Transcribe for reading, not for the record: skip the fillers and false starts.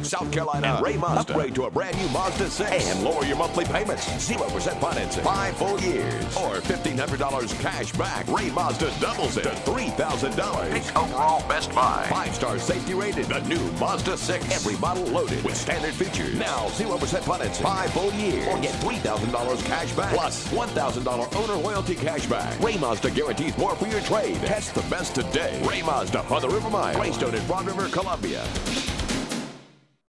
South Carolina. And Ray Mazda. Upgrade to a brand new Mazda 6 and lower your monthly payments. 0% financing. 5 full years. Or $1,500 cash back. Ray Mazda doubles it to $3,000. Pick overall best buy. 5-star safety rated. The new Mazda 6. Every model loaded with standard features. Now 0% financing. 5 full years. Or get $3,000 cash back. Plus $1,000 owner loyalty cash back. Ray Mazda guarantees more for your trade. Test the best today. Ray Mazda on the River Mile. Greystone in Broad River, Columbia.